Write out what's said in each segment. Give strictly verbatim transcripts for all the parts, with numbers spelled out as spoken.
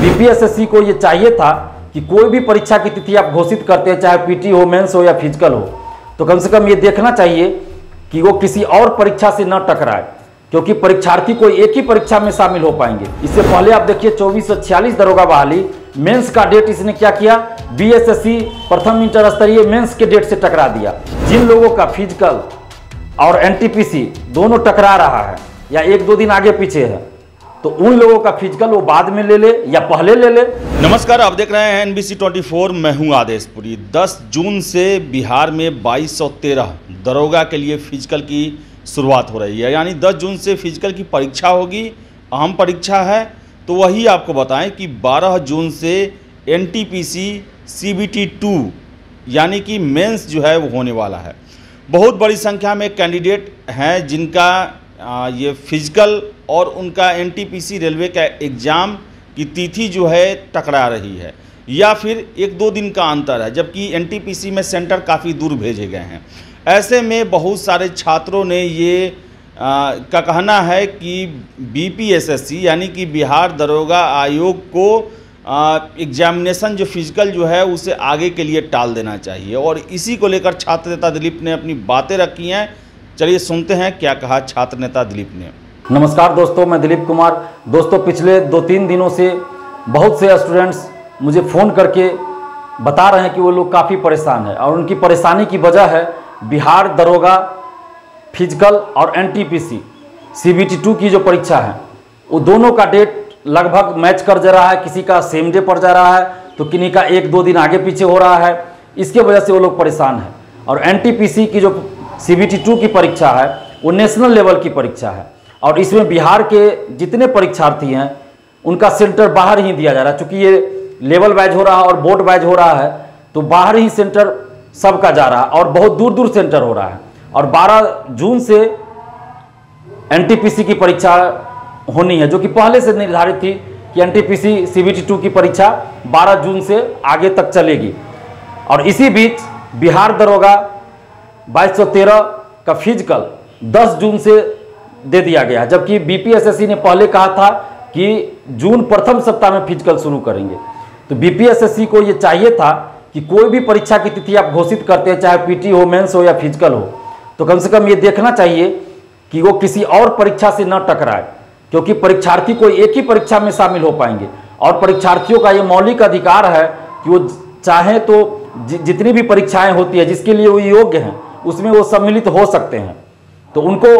BPSSC को ये चाहिए था कि कोई भी परीक्षा की तिथि आप घोषित करते हैं, चाहे पीटी हो, मेंस हो या फिजिकल हो, तो कम से कम ये देखना चाहिए कि वो किसी और परीक्षा से न टकराए, क्योंकि परीक्षार्थी कोई एक ही परीक्षा में शामिल हो पाएंगे। इससे पहले आप देखिए चौबीस सौ छियालीस दरोगा बहाली मेंस का डेट इसने क्या किया, बीएसएससी प्रथम इंटर स्तरीय मेंस के डेट से टकरा दिया। जिन लोगों का फिजिकल और एनटीपीसी दोनों टकरा रहा है या एक दो दिन आगे पीछे है, तो उन लोगों का फिजिकल वो बाद में ले ले या पहले ले ले। नमस्कार, आप देख रहे हैं एनबीसी चौबीस, मैं हूं आदेशपुरी। दस जून से बिहार में बाईस सौ तेरह दरोगा के लिए फिजिकल की शुरुआत हो रही है, यानी दस जून से फिजिकल की परीक्षा होगी, अहम परीक्षा है। तो वही आपको बताएं कि बारह जून से एनटीपीसी सीबीटी टू यानी कि मेंस जो है वो होने वाला है। बहुत बड़ी संख्या में कैंडिडेट हैं जिनका आ, ये फिजिकल और उनका एनटीपीसी रेलवे का एग्ज़ाम की तिथि जो है टकरा रही है, या फिर एक दो दिन का अंतर है, जबकि एनटीपीसी में सेंटर काफ़ी दूर भेजे गए हैं। ऐसे में बहुत सारे छात्रों ने ये आ, का कहना है कि बीपीएसएससी यानी कि बिहार दरोगा आयोग को एग्जामिनेशन जो फिजिकल जो है उसे आगे के लिए टाल देना चाहिए, और इसी को लेकर छात्र नेता दिलीप ने अपनी बातें रखी हैं। चलिए सुनते हैं क्या कहा छात्र नेता दिलीप ने। नमस्कार दोस्तों, मैं दिलीप कुमार। दोस्तों, पिछले दो तीन दिनों से बहुत से स्टूडेंट्स मुझे फ़ोन करके बता रहे हैं कि वो लोग काफ़ी परेशान हैं, और उनकी परेशानी की वजह है बिहार दरोगा फिजिकल और एनटीपीसी सीबीटी टू की जो परीक्षा है, वो दोनों का डेट लगभग मैच कर जा रहा है। किसी का सेम डे पड़ जा रहा है तो किन्हीं का एक दो दिन आगे पीछे हो रहा है। इसके वजह से वो लोग परेशान हैं। और एनटीपीसी की जो सीबीटी टू की परीक्षा है वो नेशनल लेवल की परीक्षा है, और इसमें बिहार के जितने परीक्षार्थी हैं उनका सेंटर बाहर ही दिया जा रहा है। चूँकि ये लेवल वाइज हो रहा है और बोर्ड वाइज हो रहा है, तो बाहर ही सेंटर सबका जा रहा है और बहुत दूर दूर सेंटर हो रहा है। और बारह जून से एनटीपीसी की परीक्षा होनी है, जो कि पहले से निर्धारित थी कि एनटीपीसी सीबीटी टू की परीक्षा बारह जून से आगे तक चलेगी। और इसी बीच बिहार दरोगा बाईस सौ तेरह का फिजिकल दस जून से दे दिया गया, जबकि बीपीएसएससी ने पहले कहा था कि जून प्रथम सप्ताह में फिजिकल शुरू करेंगे। तो बीपीएसएससी को ये चाहिए था कि कोई भी परीक्षा की तिथि आप घोषित करते हैं, चाहे पीटी हो, मेंस हो या फिजिकल हो, तो कम से कम ये देखना चाहिए कि वो किसी और परीक्षा से न टकराए, क्योंकि परीक्षार्थी कोई एक ही परीक्षा में शामिल हो पाएंगे। और परीक्षार्थियों का ये मौलिक अधिकार है कि वो चाहे तो जि, जितनी भी परीक्षाएं होती है जिसके लिए वो योग्य हैं उसमें वो सम्मिलित हो सकते हैं। तो उनको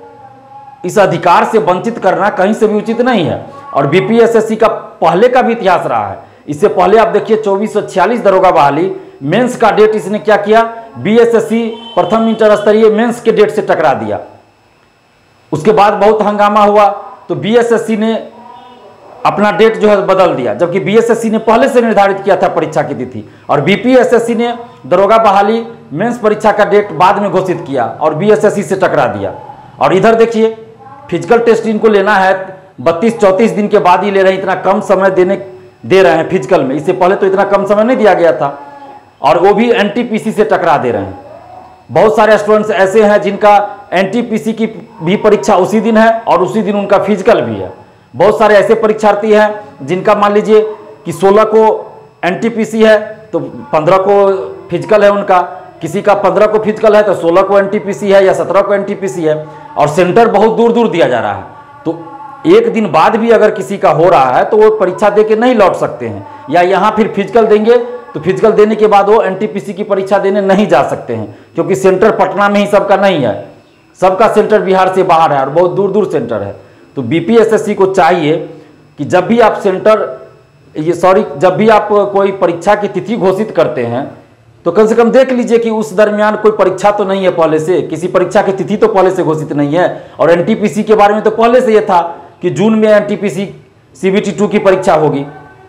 इस अधिकार से वंचित करना कहीं से भी उचित नहीं है। और बीपीएसएससी का पहले का भी इतिहास रहा है। इससे पहले आप देखिए चौबीस सौ छियालीस दरोगा बहाली मेंस का डेट इसने क्या किया, बीएसएससी प्रथम इंटर स्तरीय मेंस के डेट से टकरा दिया। उसके बाद बहुत हंगामा हुआ तो बीएसएससी ने अपना डेट जो है बदल दिया, जबकि बीएसएससी ने पहले से निर्धारित किया था परीक्षा की तिथि, और बीपीएसएससी ने दरोगा बहाली मेंस परीक्षा का डेट बाद में घोषित किया और बीएसएससी से टकरा दिया। और इधर देखिए फिजिकल टेस्ट इनको लेना है बत्तीस चौंतीस दिन के बाद ही ले रहे हैं। इतना कम समय देने दे रहे हैं फिजिकल में, इससे पहले तो इतना कम समय नहीं दिया गया था, और वो भी एनटीपीसी से टकरा दे रहे हैं। बहुत सारे स्टूडेंट्स ऐसे हैं जिनका एनटीपीसी की भी परीक्षा उसी दिन है और उसी दिन उनका फिजिकल भी है। बहुत सारे ऐसे परीक्षार्थी हैं जिनका मान लीजिए कि सोलह को एनटीपीसी है तो पंद्रह को फिजिकल है उनका, किसी का पंद्रह को फिजिकल है तो सोलह को एनटीपीसी है या सत्रह को एनटीपीसी है, और सेंटर बहुत दूर दूर दिया जा रहा है। तो एक दिन बाद भी अगर किसी का हो रहा है तो वो परीक्षा दे के नहीं लौट सकते हैं, या यहाँ फिर फिजिकल देंगे तो फिजिकल देने के बाद वो एनटीपीसी की परीक्षा देने नहीं जा सकते हैं, क्योंकि सेंटर पटना में ही सबका नहीं है, सबका सेंटर बिहार से बाहर है और बहुत दूर दूर सेंटर है। तो बीपीएसएससी को चाहिए कि जब भी आप सेंटर ये सॉरी जब भी आप कोई परीक्षा की तिथि घोषित करते हैं तो कम से कम देख लीजिए कि उस दरमियान कोई परीक्षा तो नहीं है पहले से, किसी परीक्षा की तिथि तो पहले से घोषित नहीं है। और एनटीपीसी के बारे में तो पहले से ये था कि जून में एनटीपीसी सीबीटी टू की परीक्षा होगी।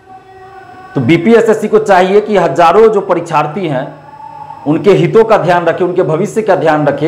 तो बीपीएसएससी को चाहिए कि हजारों जो परीक्षार्थी हैं उनके हितों का ध्यान रखे, उनके भविष्य का ध्यान रखे,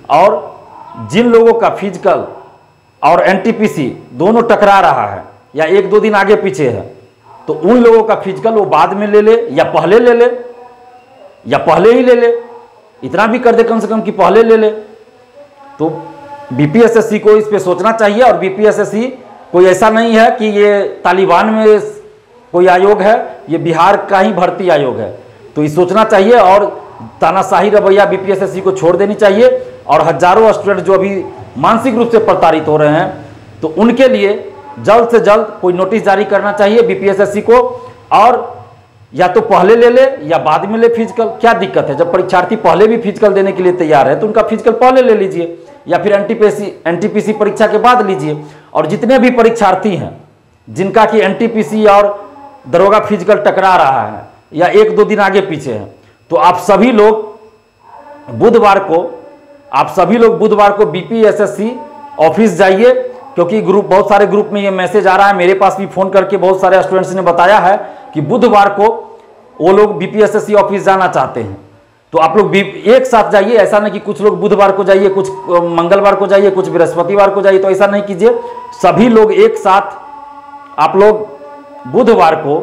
और जिन लोगों का फिजिकल और एनटीपीसी दोनों टकरा रहा है या एक दो दिन आगे पीछे है, तो उन लोगों का फिजिकल वो बाद में ले ले या पहले ले ले या पहले ही ले ले। इतना भी कर दे कम से कम कि पहले ले ले। तो बीपीएसएससी को इस पे सोचना चाहिए। और बीपीएसएससी कोई ऐसा नहीं है कि ये तालिबान में कोई आयोग है, ये बिहार का ही भर्ती आयोग है। तो ये सोचना चाहिए और तानाशाही रवैया बीपीएसएससी को छोड़ देनी चाहिए। और हजारों स्टूडेंट जो अभी मानसिक रूप से प्रताड़ित हो रहे हैं, तो उनके लिए जल्द से जल्द कोई नोटिस जारी करना चाहिए बीपीएसएससी को। और या तो पहले ले ले या बाद में ले फिजिकल, क्या दिक्कत है? जब परीक्षार्थी पहले भी फिजिकल देने के लिए तैयार है तो उनका फिजिकल पहले ले लीजिए, या फिर एनटीपीसी एनटीपीसी परीक्षा के बाद लीजिए। और जितने भी परीक्षार्थी हैं जिनका कि एनटीपीसी और दरोगा फिजिकल टकरा रहा है या एक दो दिन आगे पीछे हैं, तो आप सभी लोग बुधवार को आप सभी लोग बुधवार को बीपीएसएससी ऑफिस जाइए, क्योंकि ग्रुप बहुत सारे ग्रुप में ये मैसेज आ रहा है। मेरे पास भी फोन करके बहुत सारे स्टूडेंट्स ने बताया है कि बुधवार को वो लोग बीपीएसएससी ऑफिस जाना चाहते हैं। तो आप लोग एक साथ जाइए, ऐसा नहीं कि कुछ लोग बुधवार को जाइए, कुछ मंगलवार को जाइए, कुछ बृहस्पतिवार को जाइए, तो ऐसा नहीं कीजिए। सभी लोग एक साथ आप लोग बुधवार को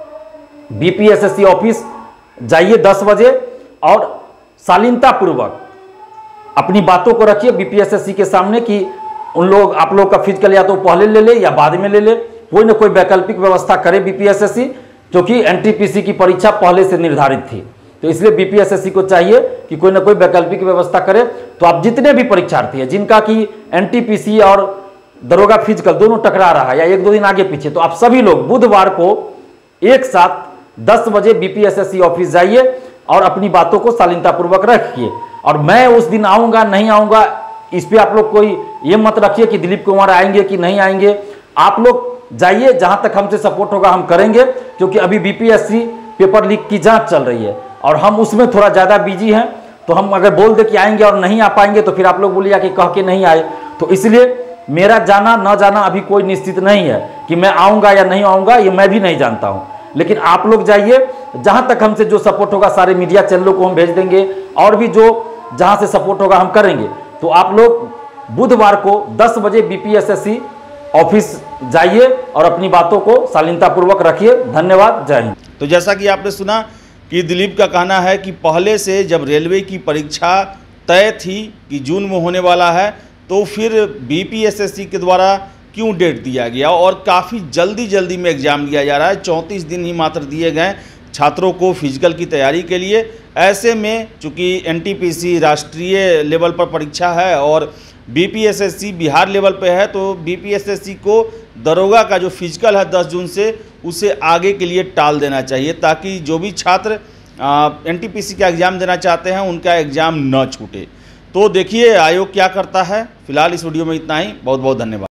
बीपीएसएससी ऑफिस जाइए दस बजे और शालीनता पूर्वक अपनी बातों को रखिए बीपीएसएससी के सामने कि उन लोग आप लोग का फिजिकल या तो पहले ले ले या बाद में ले ले, कोई ना कोई वैकल्पिक व्यवस्था करे बीपीएसएससी, क्योंकि एनटीपीसी की परीक्षा पहले से निर्धारित थी। तो इसलिए बीपीएसएससी को चाहिए कि कोई ना कोई वैकल्पिक व्यवस्था करे। तो आप जितने भी परीक्षार्थी हैं जिनका कि एनटीपीसी और दरोगा फिजिकल दोनों टकरा रहा है या एक दो दिन आगे पीछे, तो आप सभी लोग बुधवार को एक साथ दस बजे बीपीएसएससी ऑफिस जाइए और अपनी बातों को शालीनतापूर्वक रखिए। और मैं उस दिन आऊँगा नहीं आऊँगा, इस पर आप लोग कोई ये मत रखिए कि दिलीप कुमार आएंगे कि नहीं आएंगे। आप लोग जाइए, जहां तक हमसे सपोर्ट होगा हम करेंगे, क्योंकि अभी बीपीएससी पेपर लीक की जांच चल रही है और हम उसमें थोड़ा ज़्यादा बिजी हैं। तो हम अगर बोल दे कि आएंगे और नहीं आ पाएंगे तो फिर आप लोग बोलिए कि कह के नहीं आए। तो इसलिए मेरा जाना न जाना अभी कोई निश्चित नहीं है कि मैं आऊँगा या नहीं आऊँगा, ये मैं भी नहीं जानता हूँ। लेकिन आप लोग जाइए, जहाँ तक हमसे जो सपोर्ट होगा सारे मीडिया चैनलों को हम भेज देंगे, और भी जो जहाँ से सपोर्ट होगा हम करेंगे। तो आप लोग बुधवार को दस बजे बीपीएसएससी ऑफिस जाइए और अपनी बातों को शालीनतापूर्वक रखिए। धन्यवाद, जय हिंद। तो जैसा कि आपने सुना कि दिलीप का कहना है कि पहले से जब रेलवे की परीक्षा तय थी कि जून में होने वाला है, तो फिर बीपीएसएससी के द्वारा क्यों डेट दिया गया और काफ़ी जल्दी जल्दी में एग्ज़ाम लिया जा रहा है। चौंतीस दिन ही मात्र दिए गए छात्रों को फिजिकल की तैयारी के लिए। ऐसे में चूँकि एनटीपीसी राष्ट्रीय लेवल पर परीक्षा है और बीपीएसएससी बिहार लेवल पे है, तो बीपीएसएससी को दरोगा का जो फिजिकल है दस जून से, उसे आगे के लिए टाल देना चाहिए, ताकि जो भी छात्र एनटीपीसी का एग्ज़ाम देना चाहते हैं उनका एग्ज़ाम न छूटे। तो देखिए आयोग क्या करता है। फिलहाल इस वीडियो में इतना ही। बहुत बहुत धन्यवाद।